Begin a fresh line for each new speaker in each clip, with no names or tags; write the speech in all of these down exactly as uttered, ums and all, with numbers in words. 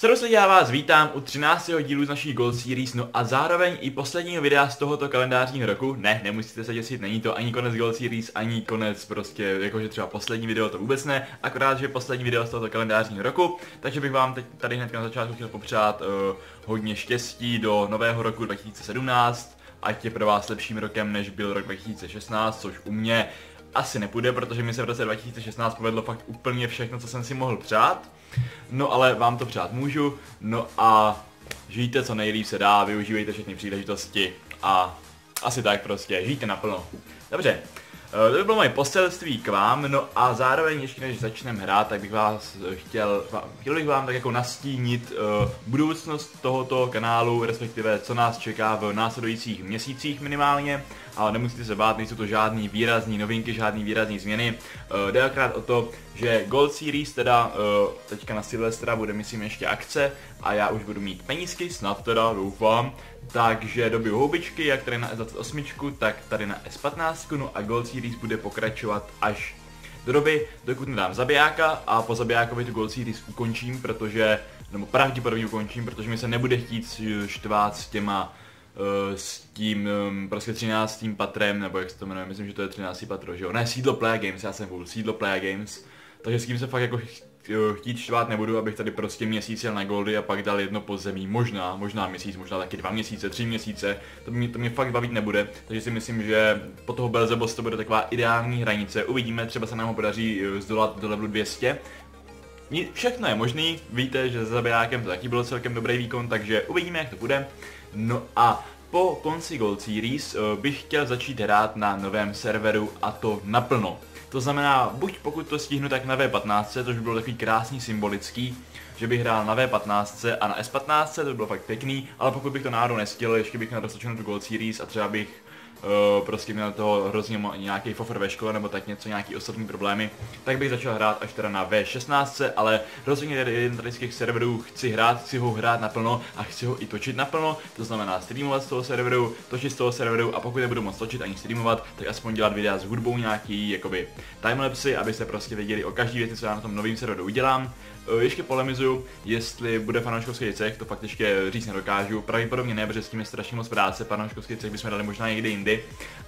Servus lidi, já vás vítám u třináctého dílu z naší Gold Series, no a zároveň i posledního videa z tohoto kalendářního roku. Ne, nemusíte se děsit, není to ani konec Gold Series, ani konec prostě, jakože třeba poslední video, to vůbec ne, akorát, že poslední video z tohoto kalendářního roku, takže bych vám teď tady hned na začátku chtěl popřát uh, hodně štěstí do nového roku dva tisíce sedmnáct, ať je pro vás lepším rokem, než byl rok dva tisíce šestnáct, což u mě asi nepůjde, protože mi se v roce dva tisíce šestnáct povedlo fakt úplně všechno, co jsem si mohl přát. No ale vám to přát můžu, no a žijte co nejlíp se dá, využívejte všechny příležitosti a asi tak prostě, žijte naplno. Dobře, to by bylo moje poselství k vám, no a zároveň ještě než začneme hrát, tak bych vás chtěl, chtěl bych vám tak jako nastínit uh, budoucnost tohoto kanálu, respektive co nás čeká v následujících měsících minimálně, ale nemusíte se bát, nejsou to žádný výrazný novinky, žádný výrazný změny. Uh, jde akorát o to, že Gold Series teda uh, teďka na Silvestra bude myslím ještě akce a já už budu mít penízky, snad teda doufám. Takže dobiju houbičky, jak tady na S dvacet osm, tak tady na S patnáct, no a Gold Series bude pokračovat až do doby, dokud nedám zabijáka a po zabijákovi tu Gold Series ukončím, protože, nebo pravděpodobně ukončím, protože mi se nebude chtít štvát s těma, uh, s tím um, prostě třináctým patrem, nebo jak se to jmenuje, myslím, že to je třináctý patro, že jo, ne, sídlo Playa Games, já jsem vůl, sídlo Playa Games, takže s tím se fakt jako chtít štvát nebudu, abych tady prostě měsíc jel na goldy a pak dal jedno podzemí, možná, možná měsíc, možná taky dva měsíce, tři měsíce, to mě, to mě fakt bavit nebude, takže si myslím, že po toho Belzebos to bude taková ideální hranice, uvidíme, třeba se nám ho podaří zdolat do levelu dvě stě. Všechno je možný, víte, že za zabijákem to taky bylo celkem dobrý výkon, takže uvidíme, jak to bude. No a po konci Gold Series bych chtěl začít hrát na novém serveru a to naplno. To znamená, buď pokud to stihnu, tak na V patnáct, což by bylo takový krásný symbolický, že bych hrál na V patnáct a na S patnáct, to by bylo fakt pěkný, ale pokud bych to náhodou nestihl, ještě bych měl dostačenou tu Gold Series a třeba bych uh, prostě měl toho hrozně nějaký fofr ve škole nebo tak něco, nějaký osobní problémy, tak bych začal hrát až teda na V šestnáct, ale rozhodně jeden tady z těch serverů chci hrát, chci ho hrát naplno a chci ho i točit naplno, to znamená streamovat z toho serveru, točit z toho serveru a pokud nebudu moc točit ani streamovat, tak aspoň dělat videa s hudbou nějaký, jakoby timelapsy, abyste prostě věděli o každý věci, co já na tom novém serveru udělám. Ještě polemizuju, jestli bude fanouškovský cech, to fakt ještě říct nedokážu, pravděpodobně ne, protože s tím je strašně moc práce, fanouškovský cech bychom dali možná někde jindy,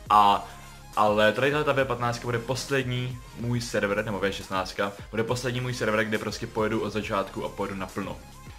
a ale tady ta V patnáct bude poslední můj server, nebo V šestnáct, bude poslední můj server, kde prostě pojedu od začátku a pojedu naplno.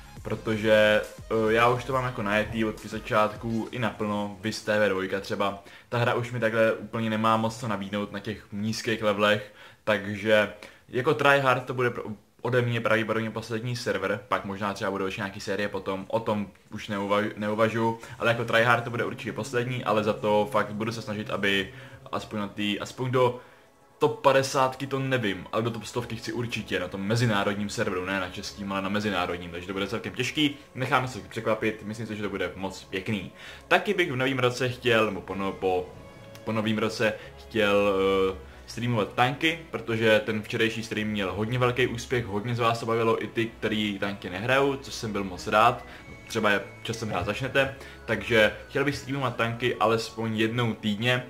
Protože uh, já už to mám jako najetý od začátku i naplno, vys T V dva třeba. Ta hra už mi takhle úplně nemá moc co nabídnout na těch nízkých levelech, takže jako tryhard to bude pro, ode mě pravděpodobně poslední server, pak možná třeba budou ještě nějaký série potom, o tom už neuvažu, neuvažuji, ale jako tryhard to bude určitě poslední, ale za to fakt budu se snažit, aby aspoň na tý, aspoň do top padesátky to nevím, ale do top stovky chci určitě na tom mezinárodním serveru, ne na českým, ale na mezinárodním, takže to bude celkem těžký, necháme se překvapit, myslím si, že to bude moc pěkný. Taky bych v novém roce chtěl, nebo po, no, po, po novém roce chtěl uh, streamovat tanky, protože ten včerejší stream měl hodně velký úspěch, hodně z vás to bavilo, i ty, který tanky nehrajou, což jsem byl moc rád, třeba je časem hrát začnete, takže chtěl bych streamovat tanky alespoň jednou týdně.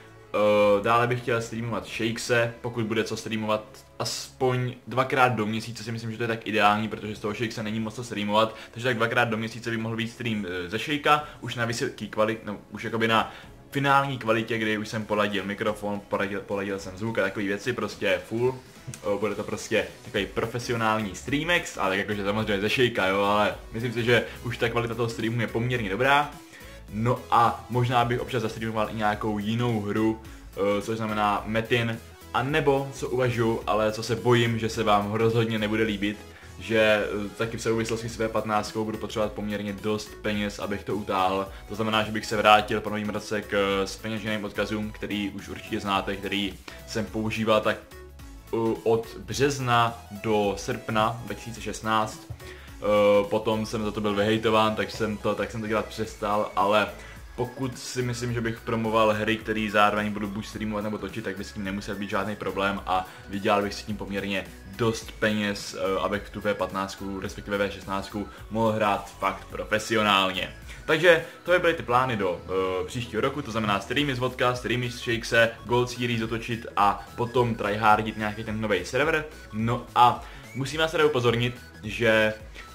Uh, dále bych chtěl streamovat Shakese, pokud bude co streamovat aspoň dvakrát do měsíce, si myslím, že to je tak ideální, protože z toho Shakese není moc co streamovat, takže tak dvakrát do měsíce by mohl být stream ze Shakea, už na vysoký kvalit, no už jakoby na finální kvalitě, kdy už jsem poladil mikrofon, poladil, poladil jsem zvuk a takové věci, prostě full. Uh, bude to prostě takový profesionální streamex, ale jakože samozřejmě ze Shakea, jo, ale myslím si, že už ta kvalita toho streamu je poměrně dobrá. No a možná bych občas zastreamoval i nějakou jinou hru, což znamená Metin, a nebo co uvažuji, ale co se bojím, že se vám rozhodně nebude líbit, že taky v souvislosti s V patnáct budu potřebovat poměrně dost peněz, abych to utáhl. To znamená, že bych se vrátil po novém roce k zpeněženým odkazům, který už určitě znáte, který jsem používal tak od března do srpna dva tisíce šestnáct. Uh, potom jsem za to byl vyhejtován, tak jsem to, tak jsem to dělat přestal, ale pokud si myslím, že bych promoval hry, které zároveň budu buď streamovat nebo točit, tak by s tím nemusel být žádný problém a vydělal bych si tím poměrně dost peněz, uh, abych tu V patnáct, respektive V šestnáct mohl hrát fakt profesionálně. Takže to by byly ty plány do uh, příštího roku, to znamená streamy z vodka, streamy z Shakese, Gold Series otočit a potom tryhardit nějaký ten nový server. No a musím vás teda upozornit, že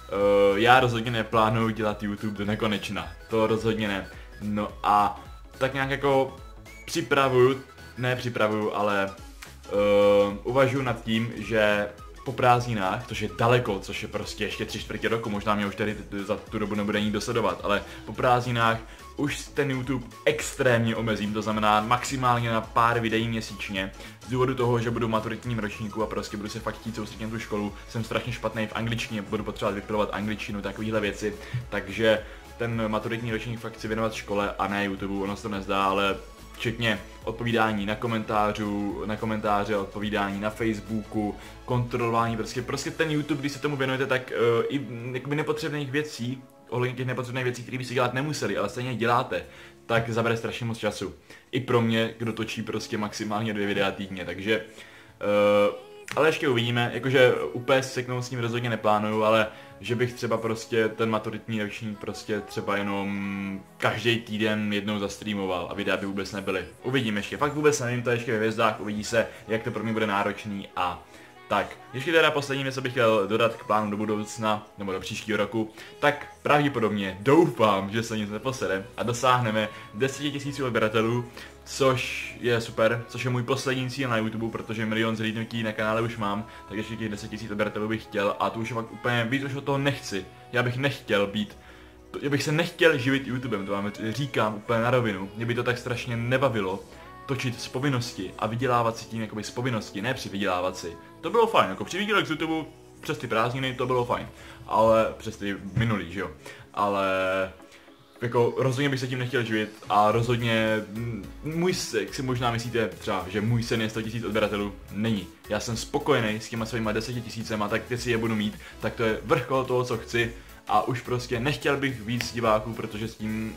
Uh, já rozhodně neplánuju dělat YouTube do nekonečna, to rozhodně ne. No a tak nějak jako připravuju, ne připravuju, ale uh, uvažuji nad tím, že po prázdninách, což je daleko, což je prostě ještě tři čtvrtě roku, možná mě už tady za tu dobu nebude nikdo sledovat, ale po prázdninách už ten YouTube extrémně omezím, to znamená maximálně na pár videí měsíčně. Z důvodu toho, že budu v maturitním ročníku a prostě budu se fakt chtít soustředit na tu školu, jsem strašně špatný v angličtině, budu potřebovat vypilovat angličtinu, takovéhle věci, takže ten maturitní ročník fakt chci věnovat škole a ne YouTube, ono se to nezdá, ale včetně odpovídání na komentářů, na komentáře, odpovídání na Facebooku, kontrolování, prostě, prostě ten YouTube, když se tomu věnujete, tak uh, i jakoby nepotřebných věcí, ohledně těch nepotřebných věcí, které by si dělat nemuseli, ale stejně děláte, tak zabere strašně moc času. I pro mě, kdo točí prostě maximálně dvě videa týdně, takže uh, ale ještě uvidíme, jakože úplně seknout s tím rozhodně neplánuju, ale že bych třeba prostě ten maturitní ročník prostě třeba jenom každý týden jednou zastreamoval a videa by vůbec nebyly. Uvidím ještě, fakt vůbec nevím, to je ještě ve hvězdách, uvidí se, jak to pro mě bude náročný a tak. Ještě teda poslední věc, co bych chtěl dodat k plánu do budoucna, nebo do příštího roku, tak pravděpodobně doufám, že se nic neposede a dosáhneme deset tisíc odběratelů, což je super, což je můj poslední cíl na YouTube, protože milion zhlídnutí na kanále už mám, tak ještě těch deset tisíc odběratelů bych chtěl a to už je fakt úplně, víc už od toho nechci, já bych nechtěl být, já bych se nechtěl živit YouTubem, to vám říkám úplně na rovinu, mě by to tak strašně nebavilo, točit z povinnosti a vydělávat si tím jakoby z povinnosti, ne při vydělávat si. To bylo fajn, jako při výdělek z YouTube přes ty prázdniny to bylo fajn, ale přes ty minulý, že jo, ale jako rozhodně bych se tím nechtěl živit a rozhodně můj, jak si možná myslíte třeba, že můj sen je sto tisíc odběratelů, není. Já jsem spokojený s těma svýma deseti tisícema, tak ty si je budu mít, tak to je vrchol toho, co chci a už prostě nechtěl bych víc diváků, protože s tím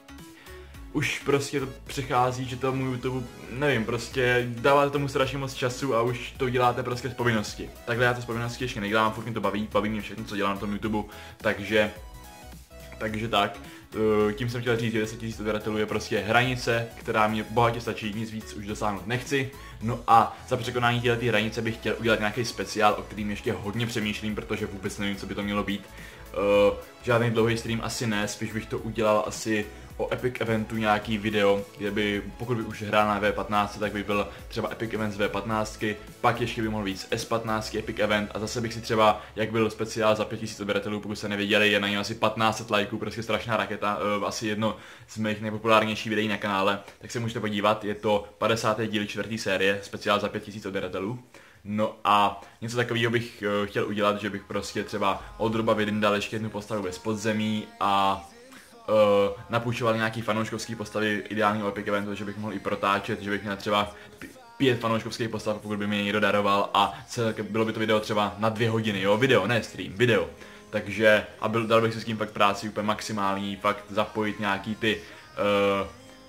už prostě to přechází, že tomu YouTube, nevím, prostě dáváte tomu strašně moc času a už to děláte prostě z povinnosti. Takhle já to z povinnosti ještě nedělám, furt mě to baví, baví mě všechno, co dělám na tom YouTube, takže, takže tak. Tím jsem chtěl říct, že deset tisíc odběratelů je prostě hranice, která mě bohatě stačí, nic víc už dosáhnout nechci. No a za překonání této hranice bych chtěl udělat nějaký speciál, o kterým ještě hodně přemýšlím, protože vůbec nevím, co by to mělo být. Uh, žádný dlouhý stream asi ne, spíš bych to udělal asi o Epic Eventu nějaký video, kde by, pokud by už hrál na V patnáct, tak by byl třeba Epic Event z V patnáct, pak ještě by mohl víc S patnáct Epic Event a zase bych si třeba, jak byl speciál za pět tisíc odběratelů, pokud se neviděli, je na něm asi patnáct set lajků, prostě strašná raketa, uh, asi jedno z mých nejpopulárnějších videí na kanále, tak se můžete podívat, je to padesátý díl čtvrtý série, speciál za pět tisíc odběratelů. No a něco takového bych uh, chtěl udělat, že bych prostě třeba od Roba vyndal ještě jednu postavu bez podzemí a uh, napůjčoval nějaký fanouškovský postavy ideálního Epic Eventu, že bych mohl i protáčet, že bych měl třeba pět fanouškovských postav, pokud by mi někdo daroval a celé, bylo by to video třeba na dvě hodiny, jo, video, ne stream, video. Takže, a byl, dal bych si s tím fakt práci úplně maximální, fakt zapojit nějaký ty, uh,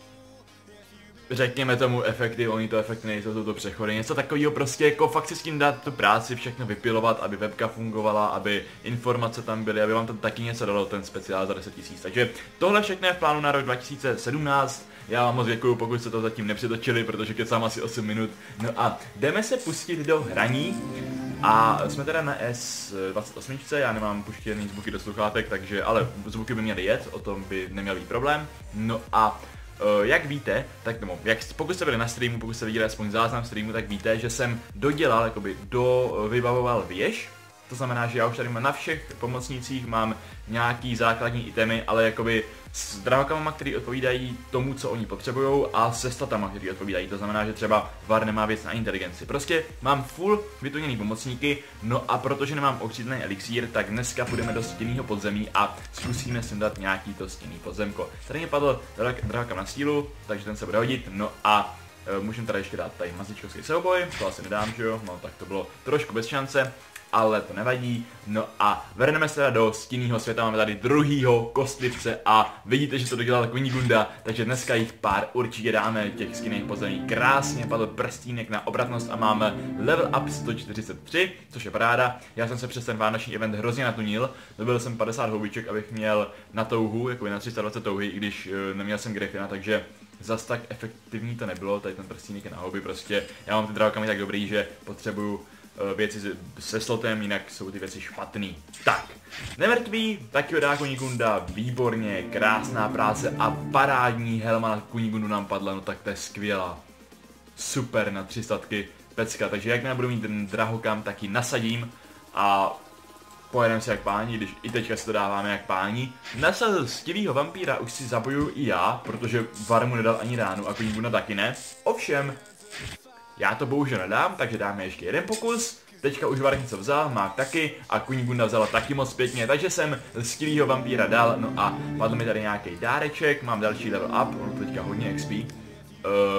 řekněme tomu efekty, oni to efekty nejsou, jsou to přechody, něco takového prostě jako fakt si s tím dát tu práci, všechno vypilovat, aby webka fungovala, aby informace tam byly, aby vám to taky něco dalo, ten speciál za deset tisíc. Takže tohle všechno je v plánu na rok dva tisíce sedmnáct, já vám moc děkuju, pokud jste to zatím nepřetočili, protože kecám asi osm minut. No a jdeme se pustit do hraní. A jsme teda na S dvacet osm, já nemám puštěný zvuky do sluchátek, takže, ale zvuky by měly jet, o tom by neměl být problém. No a Uh, jak víte, tak no, jak, pokud jste byli na streamu, pokud jste viděli aspoň záznam streamu, tak víte, že jsem dodělal, jakoby do, vybavoval věž. To znamená, že já už tady na všech pomocnících mám nějaký základní itemy, ale jakoby s drahokama, který odpovídají tomu, co oni potřebují, a se statama, který odpovídají. To znamená, že třeba VAR nemá věc na inteligenci. Prostě mám full vytuněný pomocníky, no a protože nemám okřídlený elixír, tak dneska půjdeme do stěnného podzemí a zkusíme si dát nějaký to stěnný podzemko. Tady mě padl drahokam na sílu, takže ten se bude hodit, no a e, můžeme tady ještě dát tady mazličkovský souboj, to asi nedám, že jo, no tak to bylo trošku bez šance. Ale to nevadí, no a vrhneme se teda do stinného světa, máme tady druhýho kostlivce a vidíte, že to dodělal Kunigunda, takže dneska jich pár určitě dáme těch stinných pozemí. Krásně padl prstínek na obratnost a máme level up sto čtyřicet tři, což je paráda. Já jsem se přes ten vánoční event hrozně natunil, dobil jsem padesát houbiček, abych měl na touhu, jako na tři sta dvacet touhy, i když uh, neměl jsem Griffina, takže zas tak efektivní to nebylo, tady ten prstínek je na houby, prostě já mám ty drahokamy tak dobrý, že potřebuju věci se slotem, jinak jsou ty věci špatný. Tak, nemrtvý, taky ho dá Kunigunda, výborně, krásná práce a parádní helma na Kunigundu nám padla, no tak to je skvělá. Super, na tři statky, pecka, takže jakmile budu mít ten drahokam, tak ji nasadím a pojedeme se jak páni, když i teďka si to dáváme jak páni. Nasadil stivýho vampíra už si zabojuju i já, protože Var mu nedal ani ránu a Kunigunda taky ne. Ovšem, já to bohužel nedám, takže dáme ještě jeden pokus. Teďka už Var něco vzal, má taky a Kunigunda vzala taky moc pěkně, takže jsem stivýho vampíra dal, no a padl mi tady nějaký dáreček, mám další level up, on teďka hodně X P. Uh,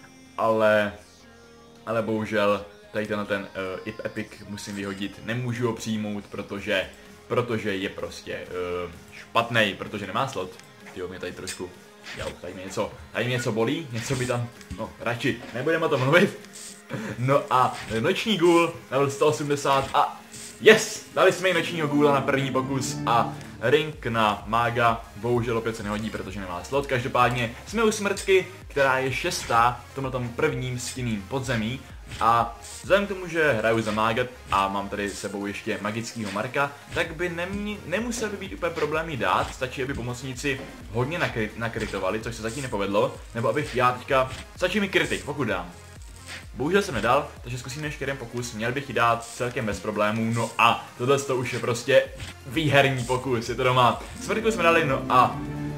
ale, ale bohužel tady tenhle ten uh, epic musím vyhodit, nemůžu ho přijmout, protože, protože je prostě uh, špatnej, protože nemá slot. Jo, mě tady trošku, jo, tady mě něco, tady mě něco bolí, něco by tam, no radši, nebudeme o tom mluvit. No a noční gůl, level sto osmdesát a yes, dali jsme i nočního gůla na první pokus a ring na mága, bohužel opět se nehodí, protože nemá slot. Každopádně jsme u smrtky, která je šestá v tomhle tom prvním stinným podzemí. A vzhledem k tomu, že hraju za mága a mám tady s sebou ještě magického Marka, tak by nemě, nemusel by být úplně problém jí dát, stačí, aby pomocníci hodně nakry, nakritovali, což se zatím nepovedlo, nebo abych já teďka, stačí mi kritik, pokud dám. Bohužel jsem nedal, takže zkusíme ještě jeden pokus, měl bych ji dát celkem bez problémů, no a tohle to už je prostě výherní pokus, je to doma. Smrtku jsme dali, no a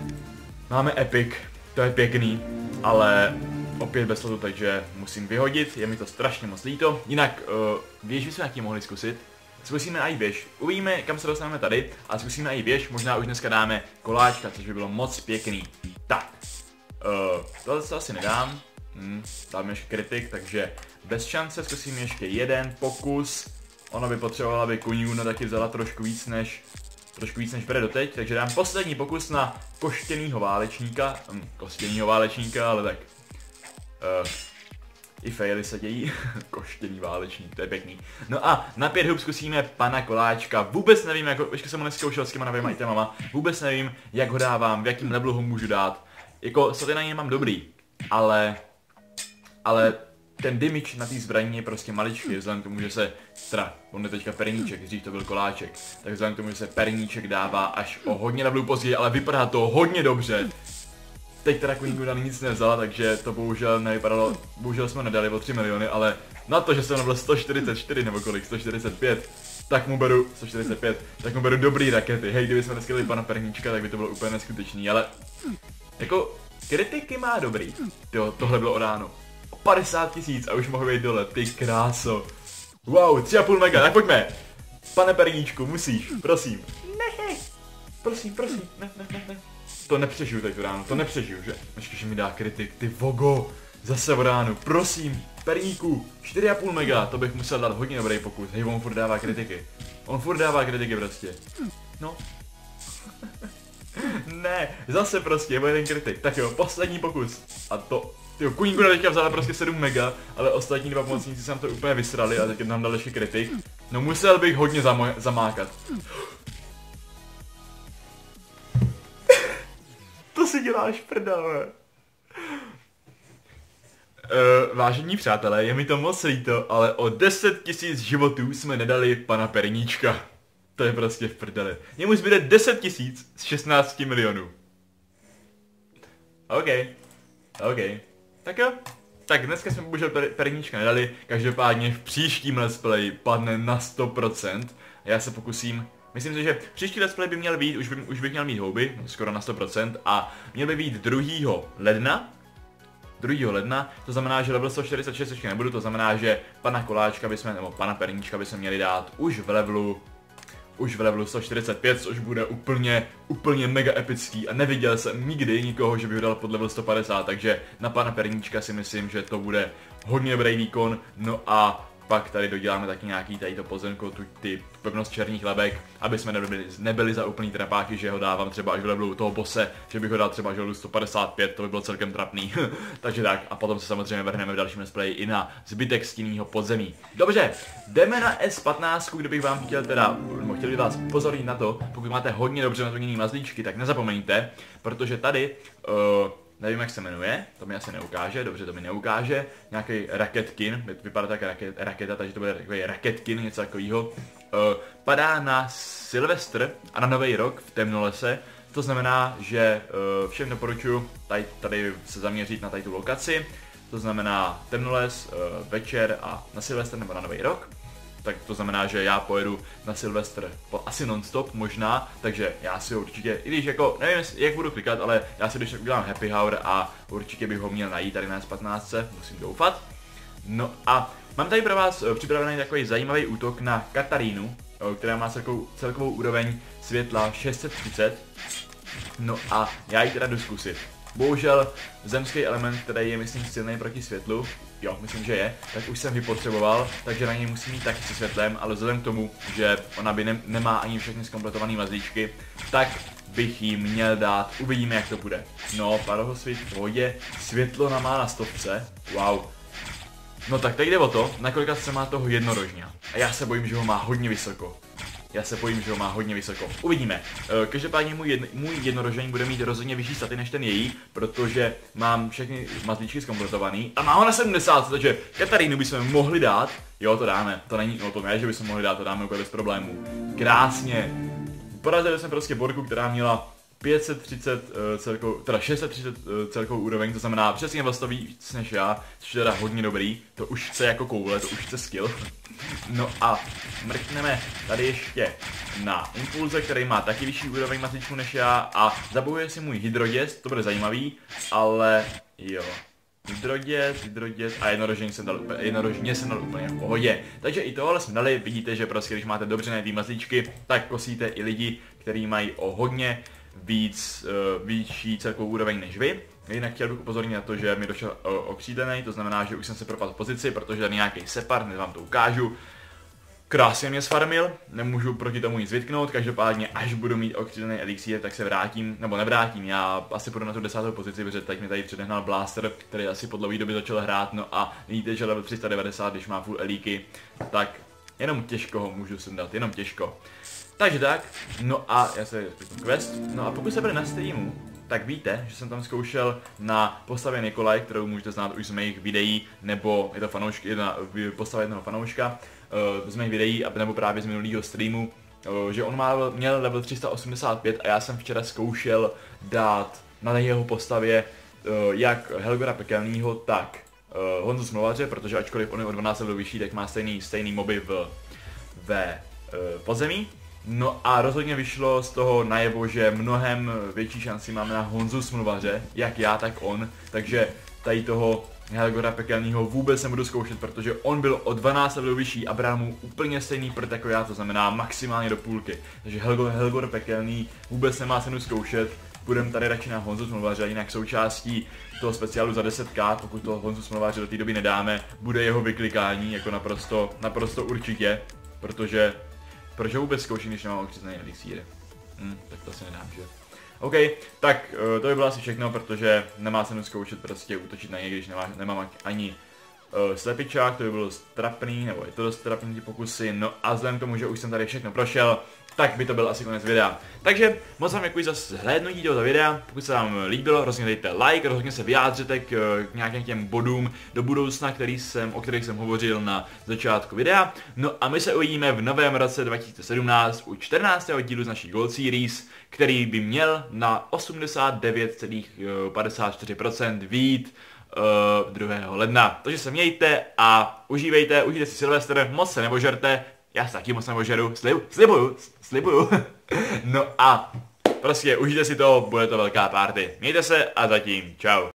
máme epic, to je pěkný, ale opět bez slotu, takže musím vyhodit, je mi to strašně moc líto. Jinak, uh, věž bychom nějaký mohli zkusit. Zkusíme i věž, uvidíme, kam se dostaneme tady a zkusíme i věž, možná už dneska dáme koláčka, což by bylo moc pěkný. Tak, uh, tohle se asi nedám. Hmm, dáme ještě kritik, takže bez šance zkusím ještě jeden pokus. Ona by potřebovala, aby Kunigunda taky vzala trošku víc než trošku víc než bere doteď, takže dám poslední pokus na koštěnýho válečníka. Hm, kostěnýho válečníka, ale tak. Uh, I faily se dějí. Koštěný válečník, to je pěkný. No a na pět hub zkusíme pana koláčka. Vůbec nevím, jako, ještě jsem ho neskoušel s těma novýma itemama. Vůbec nevím, jak ho dávám, v jakým levelu ho můžu dát. Jako, staty na něj mám dobrý, ale ale ten damage na té zbraní je prostě maličký, vzhledem k tomu, že se, teda, on je teďka perníček, dřív to byl koláček, tak vzhledem k tomu, že se perníček dává až o hodně levelů později, ale vypadá to hodně dobře. Teď teda Kunigunda nic nevzala, takže to bohužel nevypadalo, bohužel jsme nedali o tři miliony, ale na to, že jsem nabil sto čtyřicet čtyři nebo kolik, sto čtyřicet pět, tak mu beru, sto čtyřicet pět, tak mu beru dobrý rakety. Hej, kdyby jsme dneska dali pana perníčka, tak by to bylo úplně neskutečný, ale jako kritiky má dobrý. Jo, tohle bylo o ráno. padesát tisíc a už mohu být dole, ty kráso. Wow, tři a půl mega, tak pojďme. Pane perníčku, musíš, prosím. Ne, prosím, prosím, ne, ne, ne, ne. To nepřežiju teď v ránu, to nepřežiju, že? Ještě, že mi dá kritik, ty vogo. Zase v ránu, prosím, perníku, čtyři a půl mega, to bych musel dát hodně dobrý pokus. Hej, on furt dává kritiky. On furt dává kritiky prostě. No. Ne, zase prostě, bude ten kritik. Tak jo, poslední pokus. A to... Jo, Kunigunda teďka vzala prostě sedm mega, ale ostatní dva pomocníci jsem to úplně vysrali a teď nám dal ještě kritik. No musel bych hodně zamákat. To si děláš prdele. Uh, vážení přátelé, je mi to moc líto, ale o deset tisíc životů jsme nedali pana perníčka. To je prostě v prdele. Jemu zbyde deset tisíc z šestnácti milionů. OK. OK. Tak jo. Tak dneska jsme bohužel per, perníčka nedali, každopádně v příštím let's play padne na sto procent. Já se pokusím, myslím si, že příští let's play by měl být, už, by, už bych měl mít houby, skoro na sto procent, a měl by být druhého ledna. druhého ledna, to znamená, že level sto čtyřicet šest ještě nebudu, to znamená, že pana koláčka bychom, nebo pana perníčka bychom měli dát už v levelu už v levelu sto čtyřicet pět, což bude úplně, úplně mega epický a neviděl jsem nikdy nikoho, že by ho dal pod level sto padesát, takže na pana perníčka si myslím, že to bude hodně dobrý výkon, no a pak tady doděláme taky nějaký tady to pozemko, tu, ty pevnost černých lebek, aby jsme nebyli, nebyli za úplný trapáky, že ho dávám třeba až v levelu toho bose, že bych ho dal třeba až v levelu sto padesát pět, to by bylo celkem trapný. Takže tak, a potom se samozřejmě vrhneme v dalším let's i na zbytek stinného podzemí. Dobře, jdeme na S patnáct, kdybych vám chtěl teda, nebo chtěl bych vás upozornit na to, pokud máte hodně dobře natvoněný mazlíčky, tak nezapomeňte, protože tady uh, nevím jak se jmenuje, to mi asi neukáže, dobře to mi neukáže, nějaký Raketkin, vypadá tak raket, raketa, takže to bude takový Raketkin, něco takového, uh, padá na Silvestr a na Nový rok v Temnolese, to znamená, že uh, všem doporučuji tady, tady se zaměřit na tady tu lokaci, to znamená Temnoles, uh, večer a na Silvestr nebo na Nový rok. Tak to znamená, že já pojedu na Silvestr po, asi non-stop možná, takže já si ho určitě, i když jako, nevím jak budu klikat, ale já si když tak udělám happy hour a určitě bych ho měl najít tady na S patnáct, musím doufat. No a mám tady pro vás připravený takový zajímavý útok na Katarínu, která má celkovou, celkovou úroveň světla šest set třicet. No a já ji teda jdu zkusit. Bohužel zemský element, který je myslím silný proti světlu, jo, myslím, že je, tak už jsem vypotřeboval, takže na něj musím mít taky se světlem, ale vzhledem k tomu, že ona by ne, nemá ani všechny zkompletované mazlíčky, tak bych jí měl dát, uvidíme jak to bude. No, parohosvit v pohodě, světlo na má na stovce, wow. No tak teď jde o to, na kolika se má toho jednorožňa. A já se bojím, že ho má hodně vysoko. Já se bojím, že ho má hodně vysoko. Uvidíme. Každopádně můj, jedno, můj jednorožení bude mít rozhodně vyšší staty než ten její, protože mám všechny mazlíčky zkompletovaný a má ho na sedmdesát, takže Katarínu bychom mohli dát. Jo, to dáme. To není o tom, je, že bychom mohli dát, to dáme úplně bez problémů. Krásně. Porazili jsme prostě Borku, která měla pět set třicet uh, celkou, teda šest set třicet uh, celkovou úroveň, to znamená přesně vlastně víc než já, což je teda hodně dobrý, to už chce jako koule, to už chce skill. No a mrkneme tady ještě na Impulze, který má taky vyšší úroveň mazlíčku než já a zabojuje si můj Hydroděs, to bude zajímavý, ale jo. Hydroděs, hydroděs a jednorožně jsem dal úplně, jednorožně jsem dal úplně v pohodě. Takže i tohle jsme dali, vidíte, že prostě když máte dobře najít mazlíčky, tak kosíte i lidi, kteří mají o hodně víc, uh, vyšší celkovou úroveň než vy. Jinak chtěl bych upozornit na to, že mi došel uh, okřídený, to znamená, že už jsem se propadl v pozici, protože tady nějaký separ, hned vám to ukážu. Krásně mě sfarmil, nemůžu proti tomu nic vytknout, každopádně až budu mít okřídený elixír, tak se vrátím, nebo nevrátím, já asi půjdu na tu desátou pozici, protože teď mi tady předehnal Blaster, který asi po dlouhé době začal hrát, no a vidíte, že level tři sta devadesát, když má full elíky, tak jenom těžko ho můžu sundat, jenom těžko. Takže tak, no a já se spíším quest, no a pokud se bude na Steamu, tak víte, že jsem tam zkoušel na postavě Nikolaj, kterou můžete znát už z mých videí, nebo je to fanoušky, jedna postava jednoho fanouška uh, z mých videí, nebo právě z minulého streamu, uh, že on má, měl level tři sta osmdesát pět a já jsem včera zkoušel dát na jeho postavě uh, jak Helgora Pekelnýho, tak uh, Honzu Smlovaře, protože ačkoliv on je o dvanáct levelů vyšší, tak má stejný, stejný moby v, ve uh, podzemí. No a rozhodně vyšlo z toho najevo, že mnohem větší šanci máme na Honzu Smluvaře, jak já, tak on, takže tady toho Helgora Pekelnýho vůbec nebudu zkoušet, protože on byl o dvanáct levelů vyšší a bral mu úplně stejný prd jako já, to znamená maximálně do půlky. Takže Helgor, Helgor Pekelný vůbec nemá cenu zkoušet, půjdeme tady radši na Honzu Smluvaře, jinak součástí toho speciálu za deset ká, pokud toho Honzu Smluvaře do té doby nedáme, bude jeho vyklikání jako naprosto, naprosto určitě, protože proč ho vůbec zkouším, když nemám okřízený elixír? Hm, tak to asi nedám, že? OK, tak to by bylo asi všechno, protože nemá cenu zkoušet prostě útočit na něj, když nemá, nemám ani uh, slepičák, to by bylo strapný, nebo je to dost strapný ty pokusy, no a vzhledem k tomu, že už jsem tady všechno prošel, tak by to byl asi konec videa. Takže moc vám děkuji za zhlédnutí tohoto videa, pokud se vám líbilo, rozhodně dejte like, rozhodně se vyjádřete k, k nějakým těm bodům do budoucna, který jsem, o kterých jsem hovořil na začátku videa. No a my se uvidíme v novém roce dva tisíce sedmnáct u čtrnáctého dílu z naší Gold Series, který by měl na osmdesát devět celá padesát čtyři procent vít uh, druhého ledna. Takže se mějte a užívejte, užijte si Silvestr, moc se nebožerte. Já se taky moc neožeru, slib, slibuju, slibuju. No a prostě užijte si to, bude to velká party. Mějte se a zatím, čau.